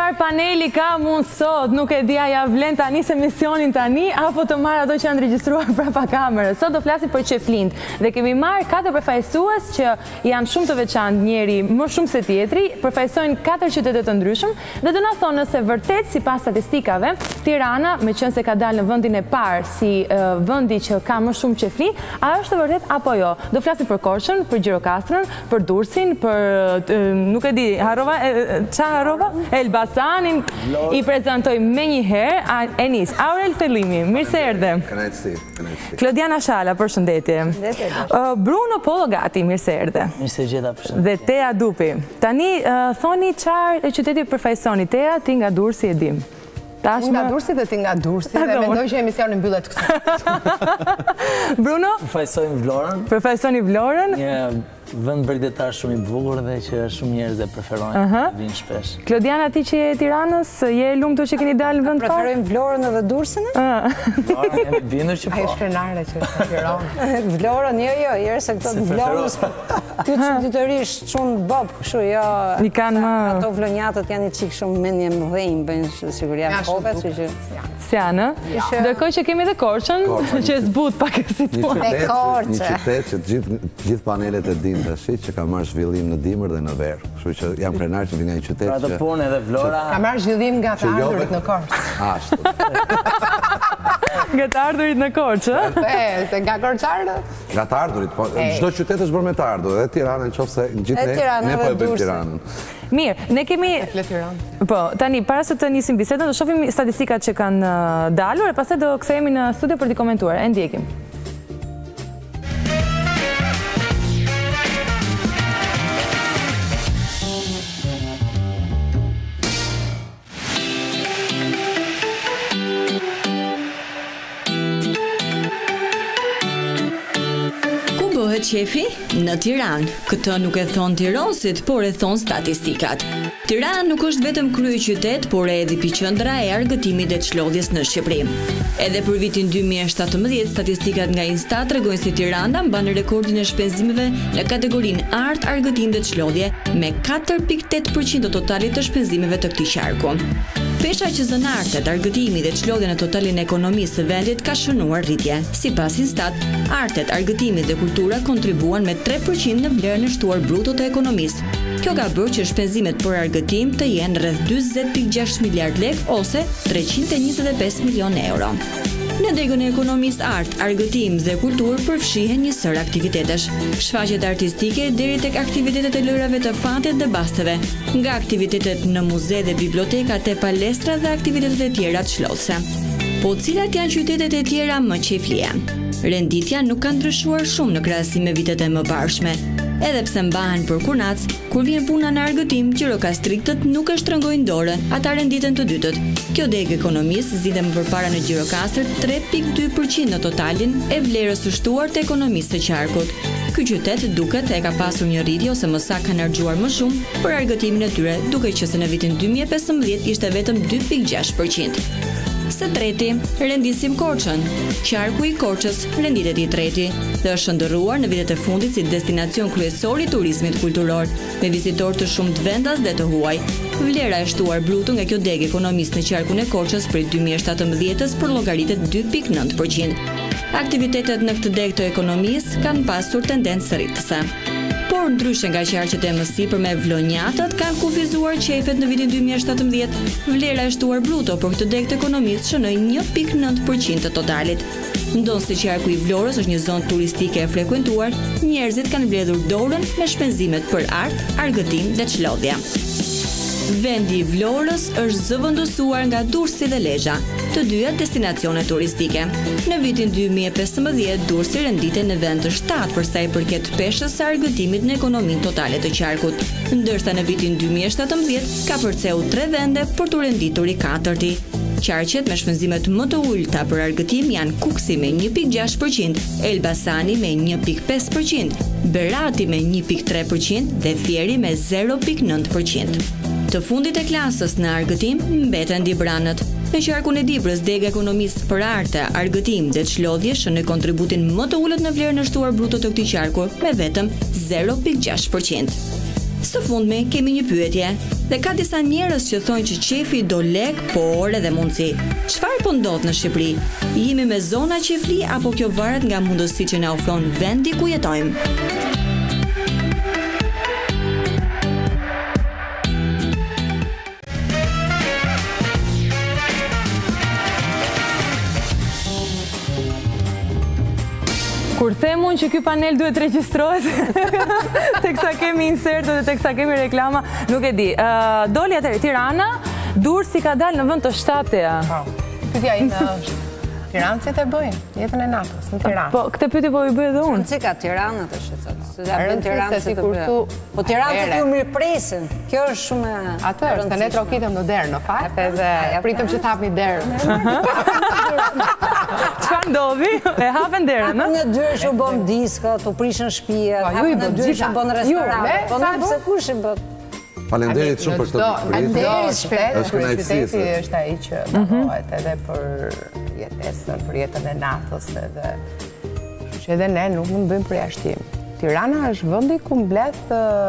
Çfarë paneli ka mund sot, nuk e dia ja vlen tani se misionin tani, apo të marrë ato që janë regjistruar prapa kamerës. Sot do flasim për qeflint dhe kemi marrë 4 përfaqësues që janë shumë të veçantë, njeri më shumë se tjetri, përfaqësojnë 4 qytete të ndryshëm dhe do na thonë nëse vërtet sipas statistikave, Tirana, me qenë se ka dalë në vendin e parë si vendi që ka më shumë qeflin, a është vërtet apo jo? Do flasim për Korçën, për Gjirokastrën, për Durrësin, për nuk e di, harova? Elbasanin. I prezantoj menjëherë Enis Aurel Thellimi. Mirë se erdhe. Kënaqësi. Klodiana Shala, përshëndetje. Bruno Pollogati, mirë se erdhe. Mirë se gjeta, përshëndetje. Dhe Tea Dupi. Tani thoni çfarë qyteti përfaqësoni? Tea, ti nga Durrësi e dim. Unë nga Durrësi dhe ti nga Durrësi dhe mendoj që emisioni mbyllet këtu. Bruno? Përfaqësojmë Vlorën. Përfaqësoni Vlorën. Një vend brigdetar shumë i bukur dhe që shumë njerëz e preferojnë, vinë shpesh. Klodiana, ti që je Tiranës, je lumtur që keni dalë në vend parë? Preferojmë Vlorën edhe Durrësin? Vlorën jemi bindur që po. Ai shkrenare që është në Tiranë. Vlorën, jo, se këto të Vlorës, ty ditërisht shumë bob, kështu jo. I kanë më ato vlonjatët janë i çik shumë mendje më dhënë, bëjnë siguria kopë, kështu që Sianë. Ndërkohë që kemi edhe Korçën, që zbut pak situatë. Një qytet që gjithë panelet e dinë tash që ka marrë zhvillim në dimër dhe në verë. Kështu që jam krenar që vi nga një qytet që... Pra të punë edhe Vlora... Ka marrë zhvillim nga të ardhurit në Korçë. Ashtu. Nga të ardhurit në Korçë? Se nga Korçarët? Nga të ardhurit, po çdo qytet është bërë me të ardhur, edhe Tirana nëse gjithë ne po e bëjmë Tiranën. Mirë, ne kemi... Po, tani, para se të nisim bisedën, do shohim statistikat që kanë dalur, e pastaj do kthehemi në studio për t'i komentuar. E ndjekim. Qefi në Tiranë. Këtë nuk e thonë tironësit, por e thonë statistikat. Tiranë nuk është vetëm kryeqytet, por edhe epicendra e argëtimit dhe çlodhjes në Shqipëri. Edhe për vitin 2017, statistikat nga Instat tregojnë se Tirana mban rekordin e shpenzimeve në kategorinë art, argëtim dhe çlodhje me 4.8% të totalit të shpenzimeve të këtij qarku. Pesha që zën artet, argëtimi dhe çlodhja në totalin e ekonomisë së vendit ka shënuar rritje. Sipas Instat, artet, argëtimi dhe kultura kontribuan me 3% në vlerën e shtuar bruto të ekonomisë. Kjo ka bërë që shpenzimet për argëtim të jenë rreth 40.6 miliard lek ose 325 milion euro. Në degën e ekonomisë art, argëtim dhe kulturë përfshihen një sër aktivitetesh. Shfaqjet artistike deri tek aktivitetet e lojrave të fatit dhe basteve, nga aktivitetet në muze dhe biblioteka te palestra dhe aktivitetet e tjera të çlodhse. Po cilat janë qytetet e tjera më qeflije? Renditja nuk ka ndryshuar shumë në krahasim me vitet e mëparshme. Edhe pse mbahen për kurnac, kur vjen puna në argëtim, gjirokastriktët nuk e shtrëngojnë dorën, ata renditen të dytët. Kjo degë ekonomisë zgjidhet më përpara në Gjirokastër 3.2% në totalin e vlerës së shtuar të ekonomisë së qarkut. Ky qytet duket e ka pasur një rritje ose më saktë kanë harxuar më shumë për argëtimin e tyre, duke qenë se në vitin 2015 ishte vetëm 2.6%. Së treti, rendisim Korçën. Qarku i Korçës renditet i treti dhe është shndërruar në vitet e fundit si destinacion kryesor i turizmit kulturor, me vizitorë të shumtë vendas dhe të huaj. Vlera e shtuar bruto nga kjo degë ekonomisë në qarkun e Korçës prej 2017-s përllogaritet 2.9%. Aktivitetet në këtë degë të ekonomisë kanë pasur tendencë rritëse. Por ndryshe nga qarqet e mësipër me vlonjatët kanë kufizuar qefet në vitin 2017, vlera e shtuar bruto për këtë degë të ekonomisë shënoi 1.9% të totalit. Ndonse qarku i Vlorës është një zonë turistike e frekuentuar, njerëzit kanë mbledhur dorën me shpenzimet për art, argëtim dhe çlodhje. Vendi i Vlorës është zëvendësuar nga Durrësi dhe Lezhë, të dyja destinacione turistike. Në vitin 2015, Durrësi renditej në vend të 7 për sa i përket peshës së argëtimit në ekonominë totale të qarkut, ndërsa në vitin 2017 ka përceu 3 vende për të renditur i 4-ti. Qarqet me shpenzimet më të ulta për argëtim janë Kuksi me 1.6%, Elbasani me 1.5%, Berati me 1.3% dhe Fieri me 0.9%. Të fundit e klasës në argëtim mbeten Dibranët. Në qarkun e Dibrës, dega ekonomisë për arte, argëtim dhe çlodhje shënoi kontributin më të ulët në vlerën e shtuar bruto të këtij qarku me vetëm 0.6%. Së fundmi kemi një pyetje, dhe ka disa njerëz që thonë që qefi do lek, por edhe mundësi. Çfarë po ndodh në Shqipëri? Jemi me zona qefli apo kjo varet nga mundësitë që na ofron vendi ku jetojmë? Kur themun që ky panel duhet regjistrohet, teksa kemi inserte dhe teksa kemi reklama, nuk e di. Doli atëherë Tirana, Durrësi ka dalë në vend të 7-ja. Pyetja ime është, tiranësit e bëjnë jetën e natës në Tiranë. Po, këtë pyetje po i bëj edhe unë. Si ka Tirana të shqetësot? Se ja bën Rëndësishme Tiranë se të kur bëjë. thu- Po Tiranët ju mirëpresin. Kjo është shumë e Atë është, se ne trokitëm në derë në fakt, edhe pritëm që t'hapni derën. Çfarë ndodhi? E hapen derën, Hapën ëh? në dyrë që u bën diska, u prishën shtëpia, Po, ju i hapën në bët dyrë gjitha. që u bën Ju, restorante. ne, Po sa nuk se bën? kush i bët. Faleminderit shumë për këtë pritje. Qyteti Është kënaqësi, qyteti se- është ai që dallohet edhe për jetesën, për jetën e natës edhe. Kështu që edhe ne nuk mund bëjmë përjashtim. Tirana është vendi ku mbledh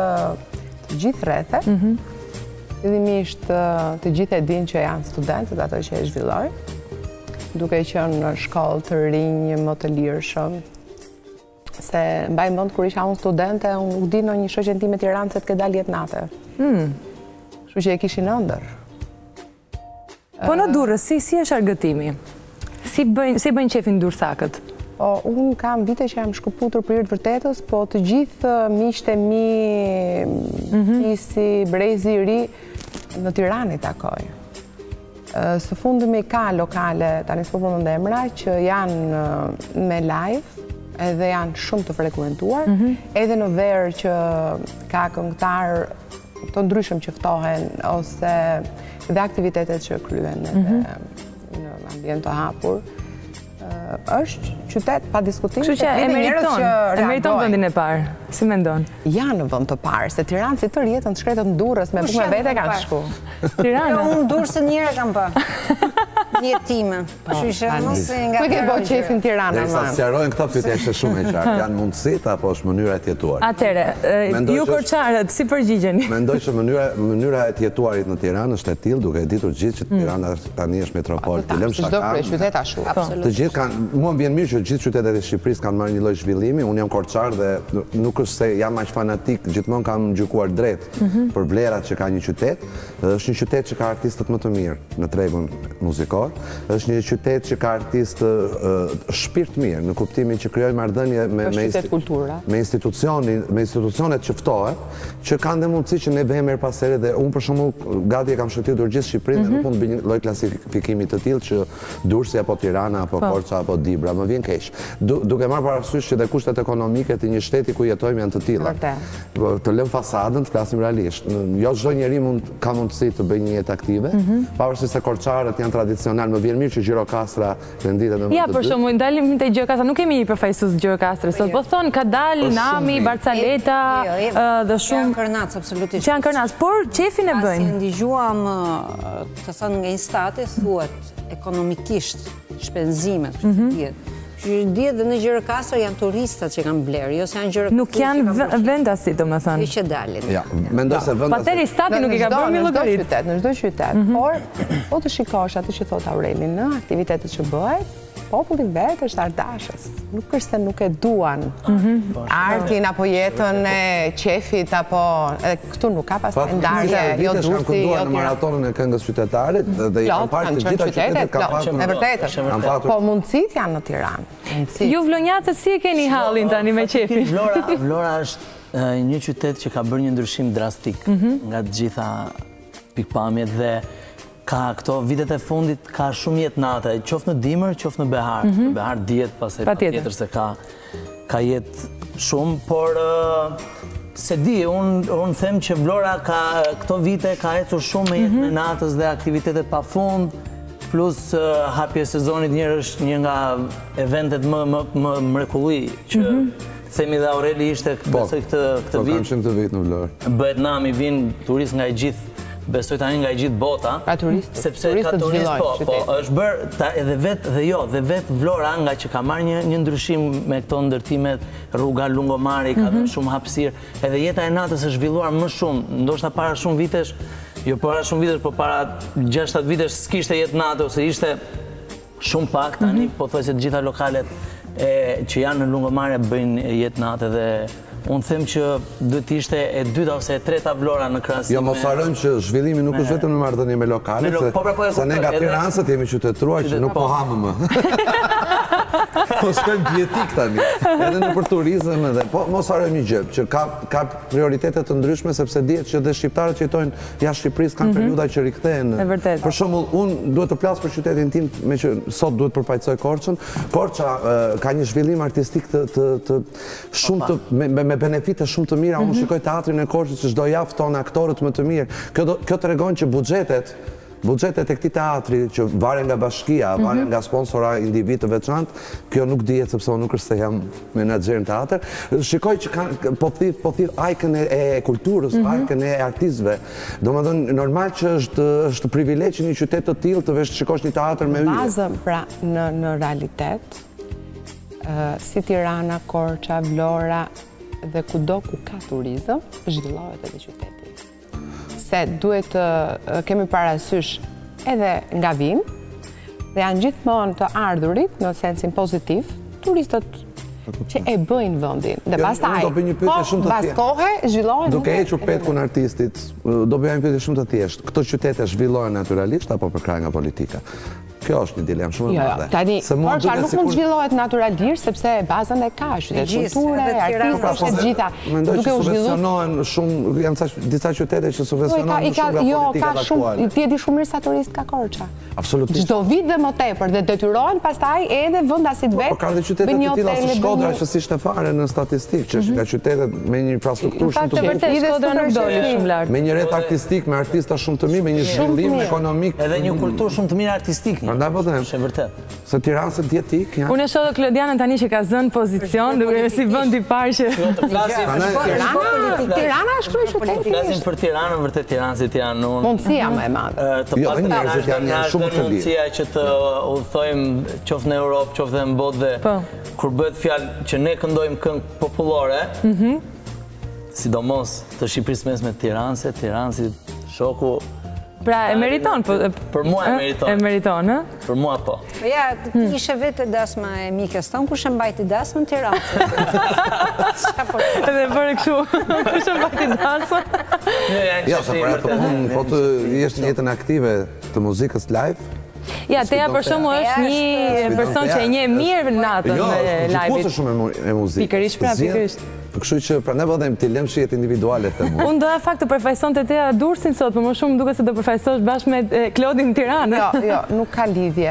të gjithë rrethet. Fillimisht të gjithë e dinë që janë studentët ato që e zhvillojnë, duke qenë në shkollë të rinj, më të lirshëm. Se mbaj mend kur isha unë studente, unë nuk di në një shoqen time Tiranë se të ke dalë jetë nate. Kështu që e kishin ëndër. Po në Durrës, si është argëtimi? Si bëjnë qefin durrësakët? Po, unë kam vite që jam shkëputur për të vërtetës, po të gjithë miqtë e mi, Fisi, Brezi i Ri, në Tiranë i takoj. Së fundmi ka lokale, tani s'po përmend emra, që janë me live, edhe janë shumë të frekuentuar, edhe në verë që ka këngëtar të ndryshëm që ftohen, ose dhe aktivitetet që kryen edhe në ambient të hapur. Është qytet pa diskutim. Kështu që e meriton vendin e parë. Si mendon? Janë në vend të parë, se Tiranë si tërë jetën të shkretët në Durrës, me bukë me vete kanë shku. Tirana. Unë Durrësin njëre kam pa. Një time. Kështu që mos e nga Ku e ke bo qefin Tirana, Derisa man? sqarojnë këto pyetje është shumë e qartë. Janë mundësitë apo është mënyra e të jetuar? Atëre, Mendoj ju që korçarët, si përgjigjeni? Mendoj që mënyra e të jetuarit në Tiranë është e tillë, duke e ditur gjithë që Tirana tani është metropol. Të lëm Çdo shaka. qytet ashtu. Të gjithë kanë, mua më vjen mirë që gjithë qytetet e Shqipërisë kanë marrë një lloj zhvillimi. Unë jam korçar dhe nuk është se jam aq fanatik, gjithmonë kam gjykuar drejt për vlerat që ka një qytet. Është një qytet që ka artistët më të mirë në tregun muzikor. Është një qytet që ka artistë shpirt mirë, në kuptimin që krijojnë marrëdhënie me institucionet që ftohen, që kanë dhe mundësi që ne bëhem her pas here, dhe unë për shembull gati e kam shëtitur gjithë Shqipërinë dhe nuk mund të bëj një lloj klasifikimi të tillë që Durrësi apo Tirana apo Korça apo Dibra, më vjen keq. Duke marrë parasysh që dhe kushtet ekonomike të një shteti ku jetojmë janë të tilla. Të lëm fasadën, të flasim realisht. Jo çdo njeri ka mundësi të bëjë një jetë aktive, pavarësisht se korçarët janë tradicional. Më vjen mirë që Gjirokastra renditet në Ja, për shembull, ndalim te Gjirokastra, nuk kemi një përfaqësues Gjirokastrës. Sot po thon ka dalë Nami, Barcaleta dhe shumë janë kërnac absolutisht. Që janë kërnac, por qefin e bëjnë. Si ndigjuam të thënë nga Instati, thuhet ekonomikisht shpenzimet që dihet. Që dihet dhe në Gjirokastër janë turistat që kanë blerë, jo se janë Gjirokastër. Nuk janë vendasi, domethënë. Që dalin. Ja, mendoj se vendasi. Pateri stati nuk i ka bërë llogarit. Në çdo qytet, por po të shikosh atë që thot Aureli në aktivitetet që bëhet, populli vetë është ardashës. Nuk është se nuk e duan artin apo jetën e qefit apo këtu nuk ka pastaj ndarje, jo Durrësi, kanë kënduar në maratonën e këngës qytetare dhe janë parë të gjitha qytetet kanë pasur. E vërtetë. Po mundësitë janë në Tiranë. Ju vlonjatët si e keni hallin tani me qefin? Vlora është një qytet që ka bërë një ndryshim drastik nga të gjitha pikpamjet dhe ka këto vitet e fundit ka shumë jetë nate, qoftë në dimër, qoftë në behar. Në behar dihet pastaj patjetër se ka jetë shumë, por se di, unë them që Vlora ka këto vite ka ecur shumë me jetën e natës dhe aktivitetet pafund, plus hapja e sezonit njërë është një nga eventet më mrekulli që themi dhe Aureli ishte besoj këtë vit. Po kam qenë këtë vit në Vlorë. Bëhet Nami, vinë turist nga i gjithë besoj tani nga i gjithë bota. Pra turistët. Sepse ka turistë, po, është bërë edhe vetë Vlora nga që ka marrë një ndryshim me këto ndërtimet, rruga Lungomari, ka dhe shumë hapësirë, edhe jeta e natës është zhvilluar më shumë, ndoshta para shumë vitesh, jo para shumë vitesh, po para 6-7 vitesh s'kishte jetë natë, ose ishte shumë pak, tani po thoj se të gjitha lokalet që janë në Lungomare bëjnë jetë natë dhe unë them që duhet ishte e dyta ose e treta Vlora në krahasim. Jo, mos harrojmë që zhvillimi nuk është vetëm në marrëdhënie me lokalet, se ne nga Tiranësat jemi qytetëruar që nuk po hamë më. Po shkojmë dietik tani, edhe në për turizëm edhe. Po mos harrojmë një gjë, që ka prioritete të ndryshme sepse dihet që dhe shqiptarët që jetojnë jashtë Shqipërisë kanë periudha që rikthehen. Për shembull, unë duhet të flas për qytetin tim, me që sot duhet përfaqësoj Korçën. Korça ka një zhvillim artistik të shumë të me benefite shumë të mira. Unë shikoj teatrin e Korçës që çdo javë fton aktorët më të mirë. Kjo tregon që buxhetet e këtij teatri që varen nga bashkia, varen nga sponsora individ të veçantë, kjo nuk dihet sepse unë nuk është se jam menaxher në teatr. Shikoj që po thirr ajkën e kulturës, ajkën e artistëve. Domethënë normal që është privilegj një qytet të tillë të vesh shikosh një teatr me yje. Bazën pra në realitet si Tirana, Korça, Vlora dhe kudo ku ka turizëm, zhvillohet edhe qyteti. Se duhet kemi parasysh edhe nga vinë, dhe janë gjithmonë të ardhurit në sensin pozitiv, turistët që e bëjnë vendin. Dhe pastaj, pas kohe, zhvillohen. Duke hequr petkun artistit, do bëjmë një pyetje shumë të thjeshtë. Këto qytete zhvillohen natyralisht apo për krah nga politika? Kjo është një dilemë shumë e madhe. Tani, Korça nuk mund zhvillohet naturalisht sepse bazën e ka, qytet kulture, artistësh të gjitha. Mendoj që subvencionohen shumë, janë disa qytete që subvencionohen shumë nga politika aktuale. Ti e di shumë mirë sa turist ka Korça. Absolutisht. Çdo vit dhe më tepër dhe detyrohen pastaj edhe vendasit vetë. Po ka dhe qytete të tilla si Shkodra që s'ishte fare në statistikë, që është nga qytetet me një infrastrukturë shumë të vërtetë Shkodra nuk doli shumë lart. Me një rrjet artistik, me artista shumë të mirë, me një zhvillim ekonomik. Edhe një kulturë shumë të mirë artistike. Prandaj po them. Është vërtet. Se Tiranëse dietik janë. Unë e shoh Klodianën tani që ka zënë pozicion, duke si vend i parë që Tirana është kryeqyteti. Flasim për Tiranën, vërtet tiranësit janë mundësia më e madhe. Jo, njerëzit janë shumë të lirë. Mundësia që të udhëtojmë qoftë në Europë, qoftë në botë dhe kur bëhet fjalë që ne këndojmë këngë popullore, sidomos të Shqipërisë mesme tiranësit, shoku. Pra, e meriton? Për mua e meriton. E meriton, ë? Për mua po. Ja, ti ishe vetë dasma e mikës tonë, kush e mbajti dasmën Tiranë? Edhe bërë kështu, kush e mbajti dasmën? Ja, se për atë punë, po të jesh në jetën aktive të muzikës live. Ja, Teja për shumë është një person që e nje mirë natën me live-it. Jo, është shumë e muzikë. Pikërisht pra, pikërisht. Kështu që pra ne vëdhem t'i lëmë shijet individuale të mund. Unë doja fakt të përfaqëson të Teja Durrësin sot, për më shumë duke se do përfaqësosh bashkë me Klodin Tiranë. Jo, nuk ka lidhje.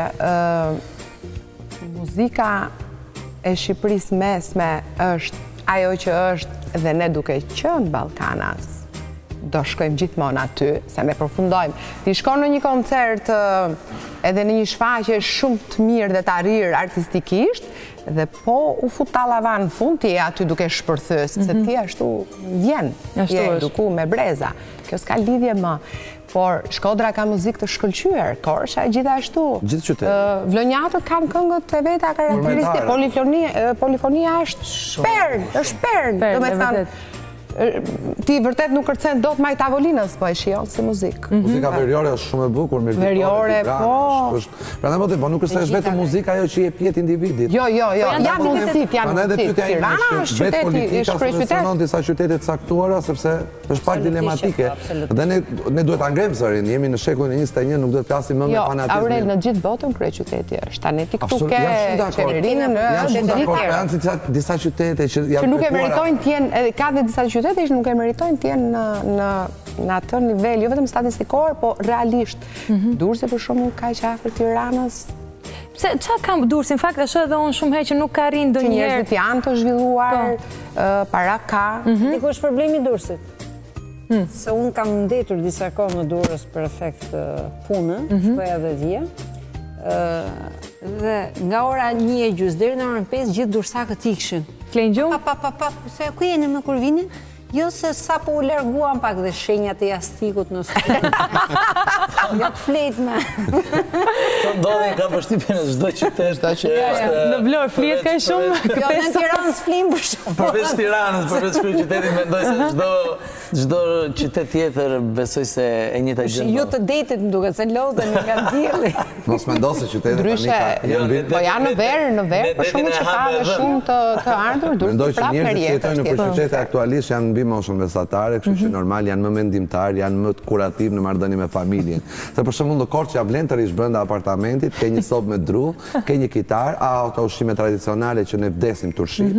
Muzika e Shqipërisë mesme është ajo që është dhe ne duke qenë Ballkanas. Do shkojmë gjithmonë aty, se ne përfundojmë. Ti shkon në një koncert edhe në një shfaqje shumë të mirë dhe të arrirë artistikisht, dhe po u fut tallava në fund, ti e aty duke shpërthyer, sepse ti ashtu vjen, je eduku me breza. Kjo s'ka lidhje më. Por Shkodra ka muzikë të shkëlqyer, Korça gjithashtu. Gjithë qytet. Vlonjatët kanë këngët e veta karakteristike. Polifonia është perl, domethënë. Ti vërtet nuk kërcen dot maj tavolinës, po e shijon si muzikë. Muzika veriore është shumë e bukur, me veriore, po. Prandaj po nuk është vetëm muzika ajo që jep jetë individit. Jo, janë mundësit, janë mundësit. Tirana është qyteti, është subvencionon disa qytete të caktuara sepse është pak dilematike. Dhe ne duhet ta ngrem zërin, jemi në shekullin e 21, nuk duhet flasim më me fanatizëm. Jo, Aurel, në gjithë botën kryeqyteti është. Tani ti këtu ke qeverinë në disa qytete që janë nuk e meritojnë të jenë, ka dhe disa qytete që nuk e meritojnë të jenë në atë nivel, jo vetëm statistikor, po realisht. Durrësi për shembull ka që afër Tiranës. Pse çfarë ka Durrësi? Në fakt është edhe unë shumë herë që nuk ka rrinë ndonjëherë. Njerëzit janë të zhvilluar, para ka. Diku është problemi i Durrësit. Se unë kam ndetur disa kohë në Durrës për efekt punë, shkoja dhe vija. Dhe nga ora 1:30 deri në orën 5 gjithë durrësakët ikshin. Flenë gjumë? Se ku jeni më kur vini? Jo se sa po u larguam pak dhe shenjat e jastikut në studio. Jo të flet me. Të ndodhin ka përshtypjen në çdo qytet. Në Vlorë flihet kaq shumë. Jo, në Tiranë s'flim për shumë. Përveç Tiranës, përveç qytetit, mendoj se çdo qytet tjetër besoj se e njëjta gjë. Jo të detit më duket se lodhen nga dielli. Mos mendo se qytetet tani Po janë në verë, për shumë që ka dhe shumë të ardhur, duhet të prapë njerëzit që jetojnë në qytete aktualisht janë mbi moshën mesatare, kështu që normal janë më mendimtar, janë më të kurativ në marrëdhënie me familjen. Se për shembull në Korçë vlen të rish brenda apartamentit, ke një sopë me dru, ke një kitar, ato ushqime tradicionale që ne vdesim turshit.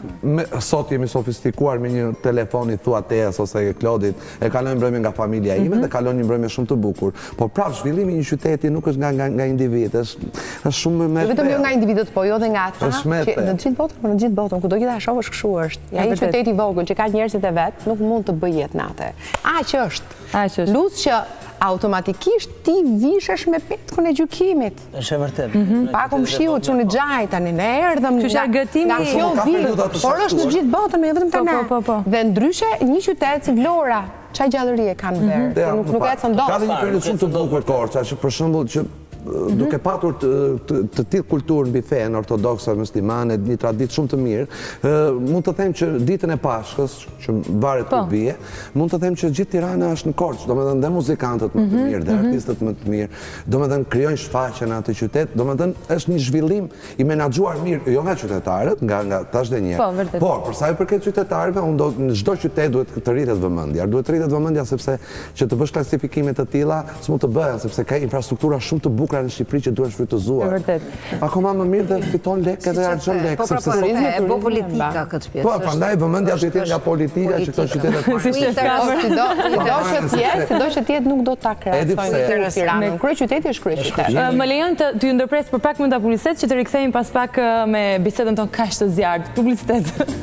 Sot jemi sofistikuar me një telefon i thua Teas ose e Klodit, e kalojmë mbrëmje nga familja ime dhe kalon një mbrëmje shumë të bukur. Po prapë zhvillimi i një qyteti nuk është nga individ, është shumë më vetëm jo nga individët, po jo dhe nga ata që në gjithë botën, kudo që ta shohësh kështu është. Ja një qytet i vogël që ka njerëzit e vet, nuk mund të bëj jetë natë. Aq është. Plus që automatikisht ti vishesh me petkun e gjykimit. Është e vërtet. Pak u mshiu çuni xhaj tani ne erdhëm nga kjo vit, por është në gjithë botën, jo vetëm tani. Dhe ndryshe një qytet si Vlora, çaj gjallërie kanë verë, nuk ecën dot. Ka dhe një periudhë shumë të bukur Korça, që për shembull që duke patur të tillë kulturë mbi fenë ortodokse muslimane, një traditë shumë të mirë, mund të them që ditën e Pashkës, që varet ku bie, mund të them që gjithë Tirana është në Korçë, domethënë dhe muzikantët më të mirë, dhe artistët më të mirë, domethënë krijojnë shfaqje në atë qytet, domethënë është një zhvillim i menaxhuar mirë, jo nga qytetarët, nga tash dhe një. Por për sa i përket qytetarëve, në çdo qytet duhet të rritet vëmendja. Duhet të rritet vëmendja sepse që të bësh klasifikime të tilla s'mund të bëhen, sepse ka infrastruktura shumë të bukura në Shqipëri që duhen shfrytëzuar. Akoma më mirë dhe fiton lekë edhe harxhon lekë. Po turizmi e po politika këtë pjesë. Po, prandaj vëmendja duhet të jetë nga politika që këto qytete sido që tjetë nuk do ta krahasojnë Tiranën. Kryeqyteti është kryeqytet. Më lejon të ju ndërpres për pak minuta publicitet që të rikthehemi pas pak me bisedën tonë kaq të zjarrt. Publicitet.